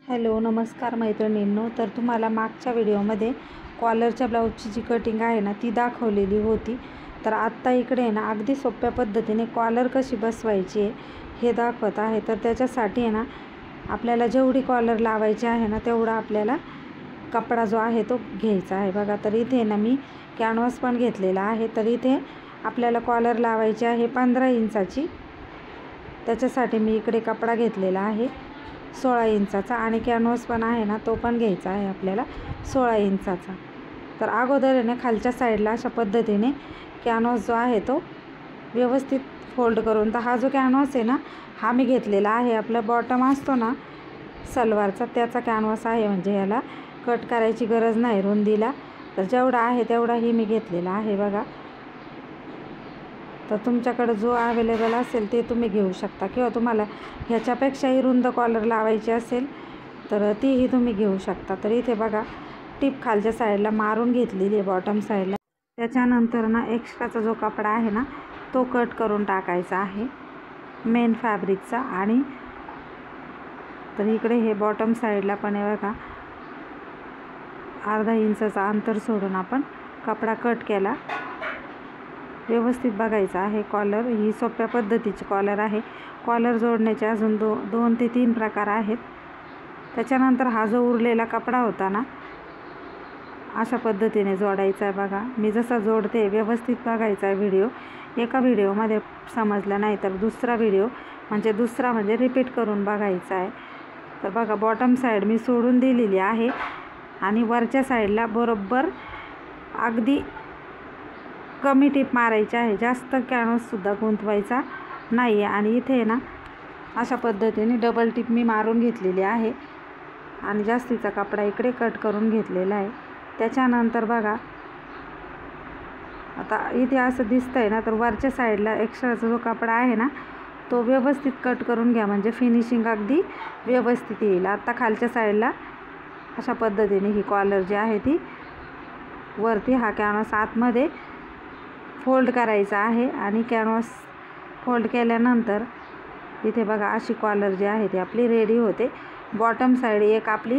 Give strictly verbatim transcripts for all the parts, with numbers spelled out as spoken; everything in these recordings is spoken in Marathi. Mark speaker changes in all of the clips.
Speaker 1: हॅलो नमस्कार मैत्रिणींनो। तर तुम्हाला मागच्या व्हिडिओमध्ये कॉलरच्या ब्लाऊजची जी कटिंग आहे ना ती दाखवलेली होती। तर आत्ता इकडे ना अगदी सोप्या पद्धतीने कॉलर कशी बसवायची आहे हे दाखवत आहे। तर त्याच्यासाठी आहे ना आपल्याला जेवढी कॉलर लावायची आहे ना तेवढा आपल्याला कपडा जो आहे तो घ्यायचा आहे। बघा तर इथे ना मी कॅनव्हास पण घेतलेला आहे। तर इथे आपल्याला कॉलर लावायची आहे पंधरा इंचाची। त्याच्यासाठी मी इकडे कपडा घेतलेला आहे सोळा इंचाचा आणि कॅनव्हास पण आहे ना तो पण घ्यायचा आहे आपल्याला सोळा इंचाचा। तर अगोदर ना खालच्या साईडला अशा पद्धतीने कॅनव्हास जो आहे तो व्यवस्थित फोल्ड करून, तर हा जो कॅनव्हास आहे ना हा मी घेतलेला आहे आपला बॉटम असतो ना सलवारचा त्याचा कॅनव्हास आहे। म्हणजे याला कट करायची गरज नाही रुंदीला, तर जेवढा आहे तेवढाही मी घेतलेला आहे बघा। तर तुमच्याकडे जो अवेलेबल असेल ते तुम्ही घेऊ शकता, किंवा तुम्हाला ह्याच्यापेक्षाही रुंद कॉलर लावायची असेल तर तीही तुम्ही घेऊ शकता। तर इथे बघा टिप खालच्या साईडला मारून घेतलेली आहे बॉटम साईडला। त्याच्यानंतर ना एक्स्ट्राचा जो कपडा आहे ना तो कट करून टाकायचा आहे मेन फॅब्रिकचा। आणि तर इकडे हे बॉटम साईडला पण आहे बघा अर्धा इंचाचा अंतर सोडून आपण कपडा कट केला। व्यवस्थित बघायचा आहे कॉलर, ही सोप्या पद्धतीची कॉलर आहे। कॉलर जोडण्याचे अजून दो दोन ते तीन प्रकार आहेत। त्याच्यानंतर हा जो उरलेला कपडा होता ना अशा पद्धतीने जोडायचा आहे बघा। मी जसा जोडते व्यवस्थित बघायचा आहे व्हिडिओ। एका व्हिडिओमध्ये समजलं नाही तर दुसरा व्हिडिओ म्हणजे दुसरा म्हणजे रिपीट करून बघायचा आहे। तर बघा बॉटम साईड मी सोडून दिलेली आहे आणि वरच्या साईडला बरोबर अगदी कमी टिप मारायची आहे, जास्त कॅनव्हाससुद्धा गुंतवायचा नाही आहे। आणि इथे ना अशा पद्धतीने डबल टिप मी मारून घेतलेली आहे आणि जास्तीचा कपडा इकडे कट करून घेतलेला आहे। त्याच्यानंतर बघा आता इथे असं दिसतंय ना, तर वरच्या साईडला एक्स्ट्राचा जो कपडा आहे ना तो व्यवस्थित कट करून घ्या, म्हणजे फिनिशिंग अगदी व्यवस्थित येईल। आता खालच्या साईडला अशा पद्धतीने ही कॉलर जी आहे ती वरती हा कॅनव्हास आतमध्ये फोल्ड करायचा आहे आणि कॅनव्हास फोल्ड केल्यानंतर इथे बघा अशी कॉलर जी आहे ती आपली रेडी होते। बॉटम साईड एक आपली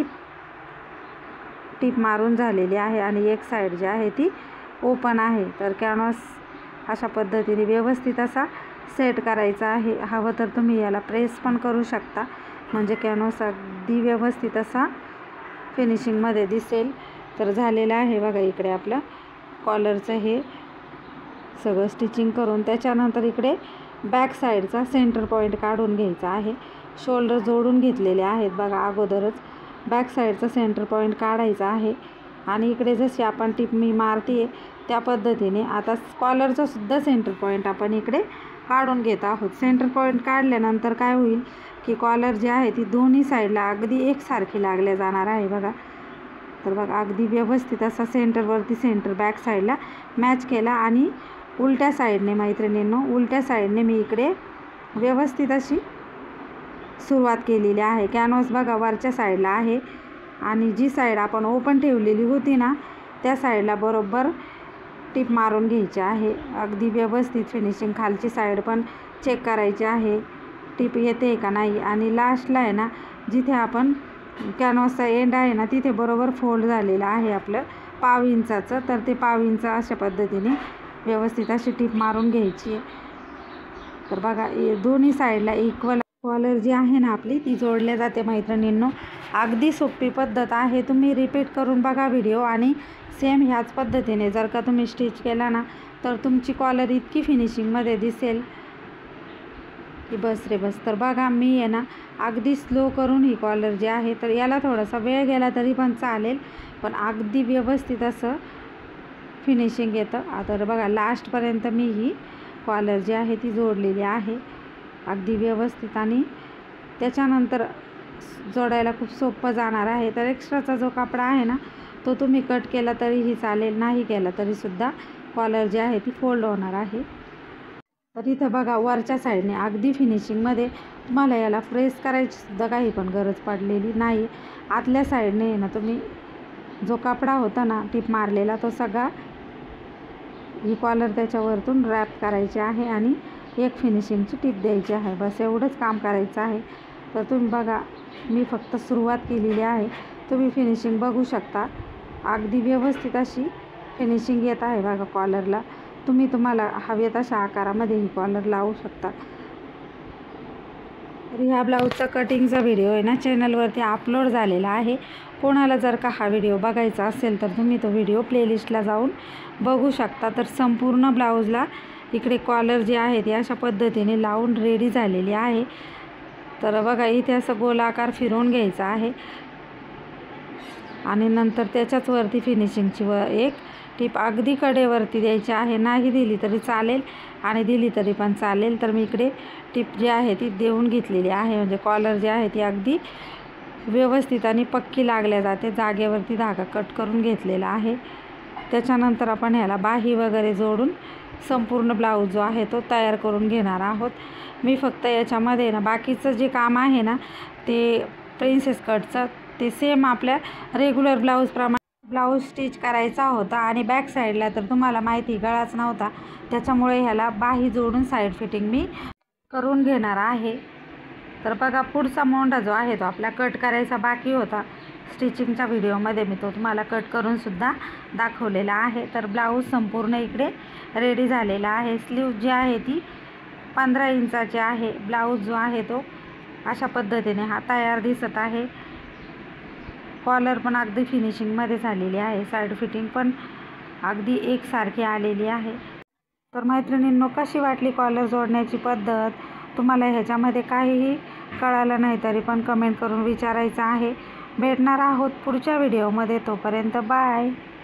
Speaker 1: टिप मारून झालेली आहे आणि एक साईड जी आहे ती ओपन आहे। तर कॅनव्हास अशा पद्धतीने व्यवस्थित असा सेट करायचा आहे। हवं तर तुम्ही याला प्रेस पण करू शकता, म्हणजे कॅनव्हास अगदी व्यवस्थित असा फिनिशिंगमध्ये दिसेल। तर झालेलं आहे बघा इकडे आपलं कॉलरचं हे सगळं स्टिचिंग करून। त्याच्यानंतर इकडे बॅक साईडचा सेंटर पॉईंट काढून घ्यायचा आहे। शोल्डर जोडून घेतलेले आहेत बघा अगोदरच, बॅक साईडचा सेंटर पॉईंट काढायचा आहे। आणि इकडे जशी आपण टिप मी मारते त्या पद्धतीने आता कॉलरचा सुद्धा सेंटर पॉईंट आपण इकडे काढून घेत आहोत। सेंटर पॉईंट काढल्यानंतर काय होईल की कॉलर जी आहे ती दोन्ही साईडला अगदी एकसारखी लागल्या जाणार आहे बघा। तर बघा अगदी व्यवस्थित असा सेंटरवरती सेंटर बॅक साईडला मॅच केला आणि उलट्या साईडने मैत्रिणींनो उलट्या साईडने मी इकडे व्यवस्थित अशी सुरुवात केलेली आहे। कॅनव्हास बघा वरच्या साईडला आहे आणि जी साईड आपण ओपन ठेवलेली होती ना त्या साईडला बरोबर टिप मारून घ्यायची आहे। अगदी व्यवस्थित फिनिशिंग खालची साईड पण चेक करायची आहे टिप येते का नाही। आणि लास्टला आहे ना जिथे आपण कॅनव्हासचा एंड आहे ना तिथे बरोबर फोल्ड झालेलं आहे आपलं पाव इंचाचं, तर ते पाव इंच अशा पद्धतीने व्यवस्थित अशी टिप मारून घ्यायची आहे। तर बघा दोन्ही साईडला इक्वल कॉलर जी आहे ना आपली ती जोडल्या जाते मैत्रिणींनो। अगदी सोपी पद्धत आहे, तुम्ही रिपीट करून बघा व्हिडिओ आणि सेम ह्याच पद्धतीने जर का तुम्ही स्टिच केला ना तर तुमची कॉलर इतकी फिनिशिंगमध्ये दिसेल की बस रे बस। तर बघा मी आहे ना अगदी स्लो करून ही कॉलर जी आहे, तर याला थोडासा वेळ गेला तरी पण चालेल, पण अगदी व्यवस्थित असं फिनिशिंग येतं। तर बघा लास्टपर्यंत मी ही कॉलर जी आहे ती जोडलेली आहे अगदी व्यवस्थित आणि त्याच्यानंतर जोडायला खूप सोपं जाणार आहे। तर एक्स्ट्राचा जो कपडा आहे ना तो तुम्ही कट केला तरीही चालेल, नाही केला तरीसुद्धा कॉलर जी आहे ती फोल्ड होणार आहे। तर इथं बघा वरच्या साईडने अगदी फिनिशिंगमध्ये तुम्हाला याला प्रेस करायची सुद्धा काही पण गरज पडलेली नाही। आतल्या साईडने ना तुम्ही जो कपडा होता ना टिप मारलेला तो सगळा ही कॉलर त्याच्यावरतून रॅप करायची आहे आणि एक फिनिशिंगची टिप द्यायची आहे, बस एवढंच काम करायचं आहे। तर तुम्ही बघा मी फक्त सुरुवात केलेली आहे. तुम्ही फिनिशिंग बघू शकता. अगदी व्यवस्थित अशी फिनिशिंग येत आहे बघा कॉलरला. तुम्ही तुम्हाला हवे तशा आकारामध्ये ही कॉलर लावू शकता. तर ह्या ब्लाऊजचा कटिंगचा व्हिडिओ आहे ना चॅनलवरती अपलोड झालेला आहे. कोणाला जर का हा व्हिडिओ बघायचा असेल तर तुम्ही तो व्हिडिओ प्लेलिस्टला जाऊन बघू शकता. तर संपूर्ण ब्लाऊजला इकडे कॉलर जी आहे ती अशा पद्धतीने लावून रेडी झालेली आहे. तर बघा इथे असं गोलाकार फिरवून घ्यायचं आहे आणि नंतर त्याच्याच वरती फिनिशिंगची व एक टीप अगदी कडेवरती द्यायची आहे. नाही दिली तरी चालेल आणि दिली तरी पण चालेल. तर मी इकडे टीप जी आहे ती देऊन घेतलेली आहे. म्हणजे कॉलर जी आहे ती अगदी व्यवस्थित आणि पक्की लागल्या जाते. जागेवरती धागा कट करून घेतलेला आहे. त्याच्यानंतर आपण ह्याला बाही वगैरे जोडून संपूर्ण ब्लाऊज जो आहे तो तयार करून घेणार आहोत. मी फक्त याच्यामध्ये ना बाकीचं जे काम आहे ना ते प्रिन्सेस कटचं ते सेम आपल्या रेग्युलर ब्लाऊजप्रमाणे ब्लाऊज स्टिच करायचा होता आणि बॅक साईडला तर तुम्हाला माहिती गळाच नव्हता, त्याच्यामुळे ह्याला बाही जोडून साईड फिटिंग मी करून घेणार आहे. तर बघा पुढचा मोंढा जो आहे तो आपला कट करायचा बाकी होता. स्टिचिंगच्या व्हिडिओमध्ये मी तो तुम्हाला कट करून सुद्धा दाखवलेला आहे. तर ब्लाऊज संपूर्ण इकडे रेडी झालेला आहे. स्लीव जी आहे ती पंधरा इंचाची आहे. ब्लाऊज जो आहे तो अशा पद्धतीने हा तयार दिसत आहे. कॉलर पण अगदी फिनिशिंगमध्ये झालेली आहे. साईड फिटिंग पण अगदी एकसारखी आलेली आहे. तर मैत्रिणींनो कशी वाटली कॉलर जोडण्याची पद्धत? तुम्हाला ह्याच्यामध्ये काहीही कळालं नाही तरी पण कमेंट करून विचारायचं आहे. भेटणार आहोत पुढच्या व्हिडिओमध्ये. तोपर्यंत बाय.